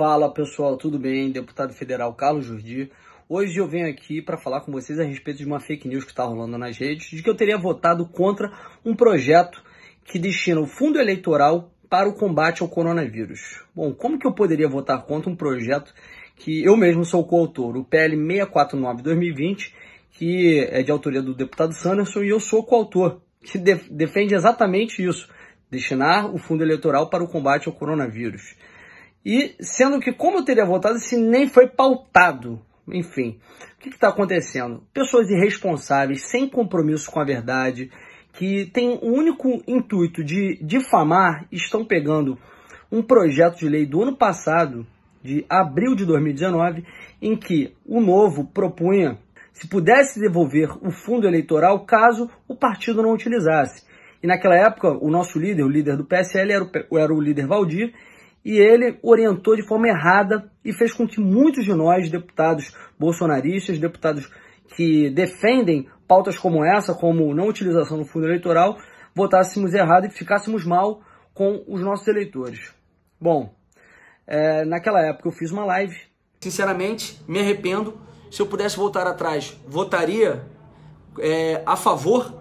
Fala pessoal, tudo bem? Deputado Federal Carlos Jordi. Hoje eu venho aqui para falar com vocês a respeito de uma fake news que está rolando nas redes, de que eu teria votado contra um projeto que destina o fundo eleitoral para o combate ao coronavírus. Bom, como que eu poderia votar contra um projeto que eu mesmo sou coautor, o PL 649/2020, que é de autoria do deputado Sanderson, e eu sou coautor, que defende exatamente isso, destinar o fundo eleitoral para o combate ao coronavírus. E sendo que, como eu teria votado se nem foi pautado? Enfim, o que está acontecendo? Pessoas irresponsáveis, sem compromisso com a verdade, que têm o único intuito de difamar, estão pegando um projeto de lei do ano passado, de abril de 2019, em que o Novo propunha se pudesse devolver o fundo eleitoral caso o partido não utilizasse. E naquela época, o nosso líder, o líder do PSL, era o líder Valdir, e ele orientou de forma errada e fez com que muitos de nós, deputados bolsonaristas, deputados que defendem pautas como essa, como não utilização do fundo eleitoral, votássemos errado e ficássemos mal com os nossos eleitores. Bom, naquela época eu fiz uma live. Sinceramente, me arrependo. Se eu pudesse voltar atrás, votaria a favor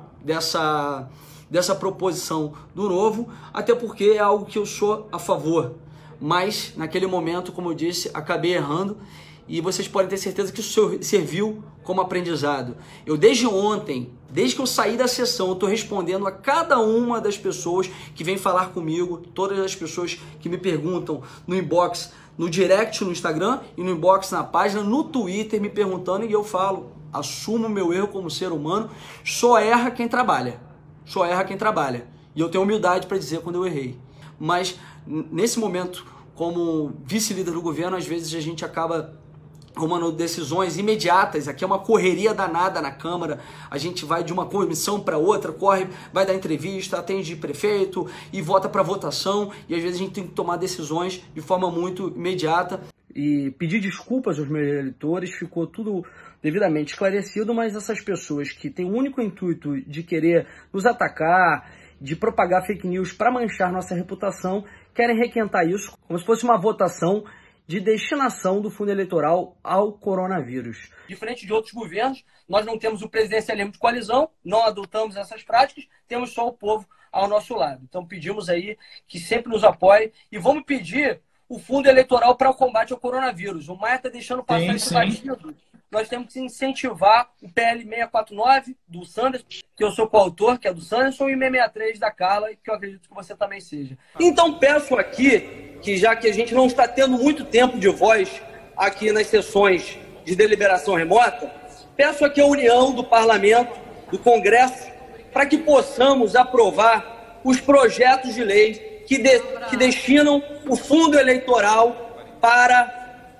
dessa proposição do Novo, até porque é algo que eu sou a favor. Mas, naquele momento, como eu disse, acabei errando, e vocês podem ter certeza que isso serviu como aprendizado. Eu, desde ontem, desde que eu saí da sessão, eu estou respondendo a cada uma das pessoas que vem falar comigo, todas as pessoas que me perguntam no inbox, no direct no Instagram e no inbox na página, no Twitter, me perguntando, e eu falo, assumo meu erro como ser humano, só erra quem trabalha. Só erra quem trabalha. E eu tenho humildade para dizer quando eu errei. Mas, nesse momento, como vice-líder do governo, às vezes a gente acaba tomando decisões imediatas. Aqui é uma correria danada na Câmara. A gente vai de uma comissão para outra, corre, vai dar entrevista, atende prefeito e vota para votação. E às vezes a gente tem que tomar decisões de forma muito imediata. E pedir desculpas aos meus eleitores, ficou tudo devidamente esclarecido, mas essas pessoas que têm o único intuito de querer nos atacar, de propagar fake news para manchar nossa reputação, querem requentar isso como se fosse uma votação de destinação do fundo eleitoral ao coronavírus. Diferente de outros governos, nós não temos o presidencialismo de coalizão, não adotamos essas práticas, temos só o povo ao nosso lado. Então pedimos aí que sempre nos apoie e vamos pedir o fundo eleitoral para o combate ao coronavírus. O Maia está deixando passar isso batido. Nós temos que incentivar o PL 649 do Sanderson, que eu sou coautor, que é do Sanderson, e o 663 da Carla, que eu acredito que você também seja. Então peço aqui, que já que a gente não está tendo muito tempo de voz aqui nas sessões de deliberação remota, peço aqui a união do Parlamento, do Congresso, para que possamos aprovar os projetos de lei que destinam o fundo eleitoral para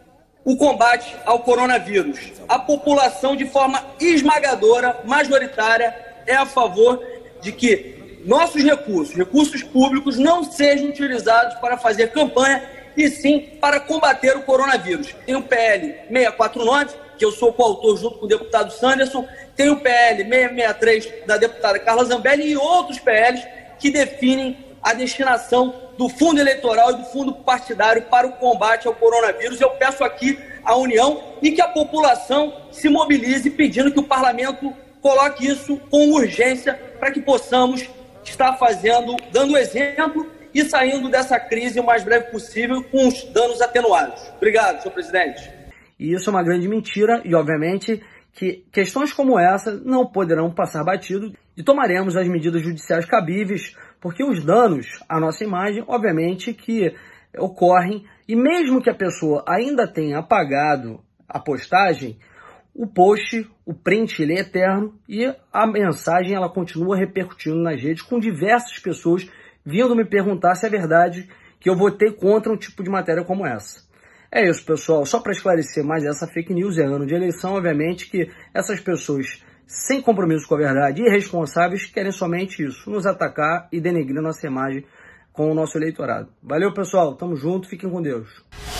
o combate ao coronavírus. A população, de forma esmagadora, majoritária, é a favor de que nossos recursos públicos, não sejam utilizados para fazer campanha, e sim para combater o coronavírus. Tem o PL 649, que eu sou coautor junto com o deputado Sanderson, tem o PL 663 da deputada Carla Zambelli e outros PLs que definem a destinação do fundo eleitoral e do fundo partidário para o combate ao coronavírus. Eu peço aqui a união e que a população se mobilize pedindo que o parlamento coloque isso com urgência para que possamos estar dando exemplo e saindo dessa crise o mais breve possível com os danos atenuados. Obrigado, senhor presidente. E isso é uma grande mentira e, obviamente, que questões como essa não poderão passar batido e tomaremos as medidas judiciais cabíveis, porque os danos à nossa imagem, obviamente, que ocorrem, e mesmo que a pessoa ainda tenha apagado a postagem, o post, o print, ele é eterno e a mensagem ela continua repercutindo nas redes, com diversas pessoas vindo me perguntar se é verdade que eu votei contra um tipo de matéria como essa. É isso, pessoal. Só para esclarecer mais essa fake news, é ano de eleição, obviamente que essas pessoas sem compromisso com a verdade e irresponsáveis querem somente isso, nos atacar e denegrir nossa imagem com o nosso eleitorado. Valeu, pessoal. Tamo junto. Fiquem com Deus.